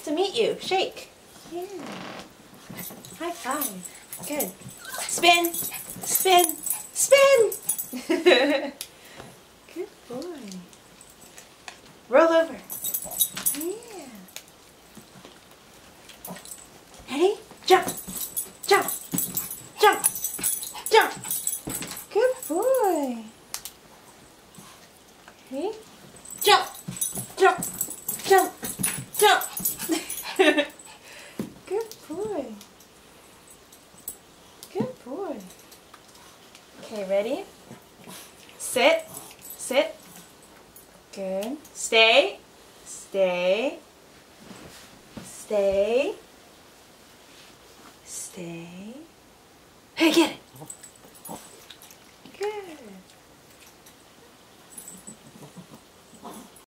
to meet you. Shake. Yeah. High five. Good. Spin. Spin. Spin. Good boy. Roll over. Yeah. Ready? Jump. Jump. Jump. Jump. Good boy. Ready? Jump. Jump. Jump. Jump. Good boy. Good boy. Okay, ready? Sit. Sit. Good. Stay. Stay. Stay. Stay. Hey, get it.